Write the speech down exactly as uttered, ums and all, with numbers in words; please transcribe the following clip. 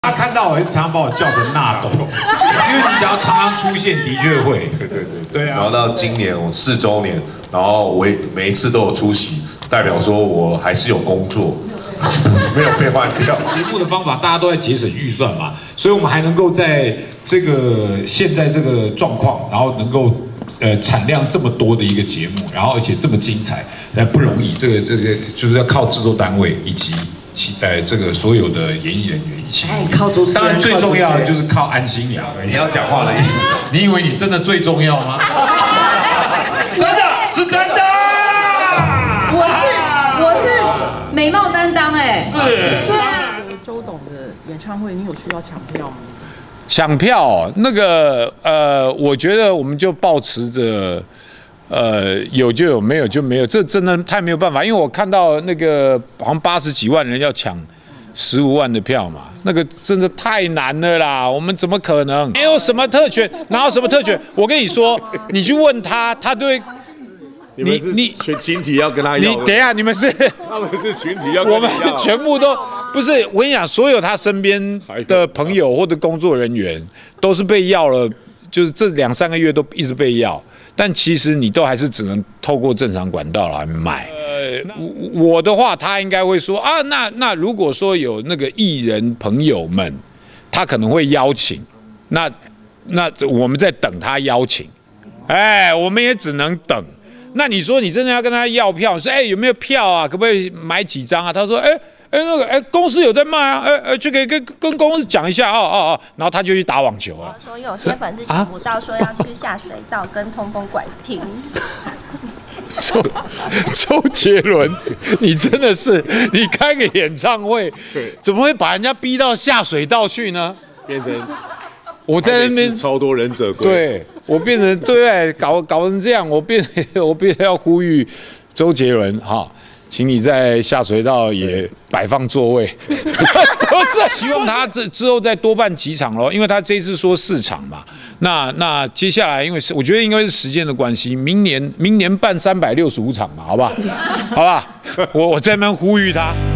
他看到我，就常常把我叫成纳豆，因为你只要常常出现，的确会。对对对对啊。 然后到今年我四周年，然后我每一次都有出席，代表说我还是有工作，没有被换掉。 节目的方法大家都在节省预算嘛，所以我们还能够在这个现在这个状况，然后能够呃产量这么多的一个节目，然后而且这么精彩，呃不容易。这个这个就是要靠制作单位以及其呃这个所有的演艺人员一起。 哎，靠主持人。 当然最重要的就是靠安心阳。 你要讲话的意思， 你以为你真的最重要吗？真的是真的。 我是我是美貌担当哎。 是是啊。 周董的演唱会，你有需要抢票吗？ 抢票、哦、那个呃，我觉得我们就抱持着呃有就有，没有就没有，这真的太没有办法。因为我看到那个好像八十几万人要抢十五万的票嘛，那个真的太难了啦。我们怎么可能？没有什么特权，哪有什么特权？我跟你说，你去问他，他都会。 你你群群体要跟他要， 你等一下，你们是他们是群体要跟他要， 我们全部都不是。我跟你讲，所有他身边的朋友或者工作人员都是被要了，就是这两三个月都一直被要，但其实你都还是只能透过正常管道来买。呃，我的话，他应该会说啊，那那如果说有那个艺人朋友们，他可能会邀请，那那我们在等他邀请，哎，我们也只能等。那你说你真的要跟他要票，你说哎有没有票啊？可不可以买几张啊？他说哎哎那个哎公司有在卖啊，哎哎就可以跟跟公司讲一下哦哦哦，然后他就去打网球了。 说有些粉丝抢不到，说要去下水道跟通风馆听。 周周杰伦，你真的是你开个演唱会，怎么会把人家逼到下水道去呢？ 变成。 我在那边超多忍者龟， 对我变成对搞搞成这样，我变我变要呼吁周杰伦哈，请你在下水道也摆放座位，不是希望他之之后再多办几场咯，因为他这一次说四场嘛，那那接下来因为是我觉得应该是时间的关系，明年明年办三百六十五场嘛，好吧，好吧，我我在那边呼吁他。